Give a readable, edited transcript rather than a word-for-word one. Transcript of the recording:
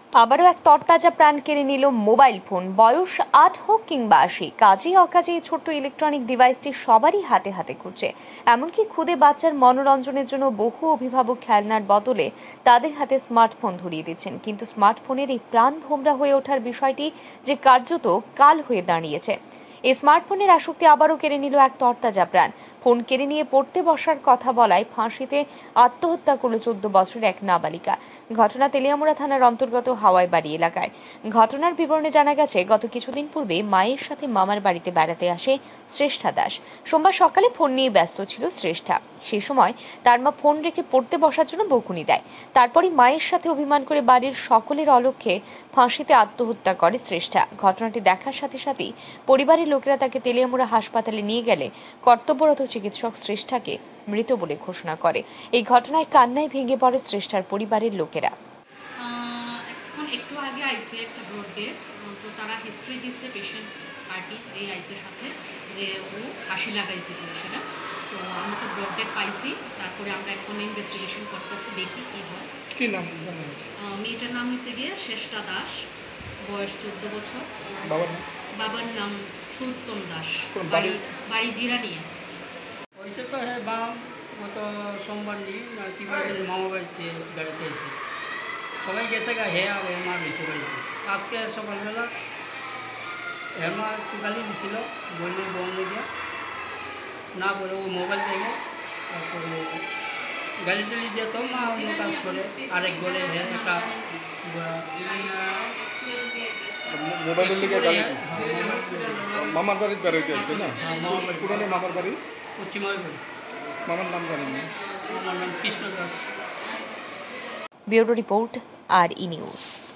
আবারও এক তরতাজা প্রাণ কেড়ে নিল মোবাইল ফোন। বয়স ৮ হোক কিংবা ৮০, কাজে অকাজে এই ছোট্ট ইলেকট্রনিক ডিভাইসটি সবারই হাতে হাতে ঘুরছে। এমনকি খুদে বাচ্চার মনোরঞ্জনের জন্য বহু অভিভাবক খেলনার বদলে তাদের হাতে স্মার্টফোন ধরিয়ে দিচ্ছেন। কিন্তু স্মার্টফোনের এই প্রাণ ভোমরা হয়ে ওঠার বিষয়টি যে কার্যত কাল হয়ে দাঁড়িয়েছে। এই স্মার্টফোনের আসক্তি আবারও কেড়ে নিল এক তরতাজা প্রাণ। ফোন কেড়ে নিয়ে পড়তে বসার কথা বলায় ফাঁসিতে আত্মহত্যা করল 14 বছরের এক নাবালিকা। ঘটনা তেলিয়ামুড়া থানার অন্তর্গত হাওয়াই বাড়ি এলাকায়। ঘটনার বিবরণে জানা গেছে, গত কিছুদিন পূর্বে মায়ের সাথে মামার বাড়িতে বেড়াতে আসে শ্রেষ্ঠা দাস। সোমবার সকালে ফোন নিয়ে ব্যস্ত ছিল শ্রেষ্ঠা। সেই সময় তার মা ফোন রেখে পড়তে বসার জন্য বকুনি দেয়। তারপরই মায়ের সাথে অভিমান করে বাড়ির সকলের অলক্ষ্যে ফাঁসিতে আত্মহত্যা করে শ্রেষ্ঠা। ঘটনাটি দেখার সাথে সাথেই পরিবারের লোকেরা তাকে তেলিয়ামুড়া হাসপাতালে নিয়ে গেলে কর্তব্যরত চিকিৎসক শ্রেষ্ঠাকে মৃত বলে ঘোষণা করে। এই ঘটনায় কান্নায় ভেঙে পড়ে শ্রেষ্ঠার পরিবারের লোকেরা। এখন একটু আগে আইসে একটা ব্রড ডেট, তো তারা হিস্ট্রি দিচ্ছে পেশেন্ট পার্টি যে আইসের সাথে যে ও ফাঁসি লাগাইছে কিনা সেটা। তো আমরা তো ব্রড ডেট পাইছি, তারপরে আমরা এখন ইনভেস্টিগেশন করতেছি, দেখি কী হয়। কি নাম? মেয়েটার নাম হচ্ছে গিয়ে শ্রেষ্ঠা দাস, বয়স 14 বছর। বাবার নাম সুউত্তম দাস, বাড়ি জিরানিয়া। ওইসে তো হ্যাঁ বাম গত সোমবার নিয়ে কি বলছেন মামা বাড়িতে বেড়াতে এসে সবাই গেছে গা, হে আর হেমা বেশি বাড়িতে। আজকে সকালবেলা হেমা একটু গালি দিছিল, বললে বন্ধ গিয়া না বলে ও মোবাইল দেখে, তারপরে গালি টালি দিয়ে তো মা অন্য কাজ করে আরেক বলে হ্যাঁ একটা মোবাইলের লিগে গালি দিছে। মামার বাড়িতে বেড়াইতে আসছে না? পুরানো মামার বাড়ি, পশ্চিমার বাড়ি। মামার নাম জানেন না? আমার নাম Krishna Das. Bureau report, R E news.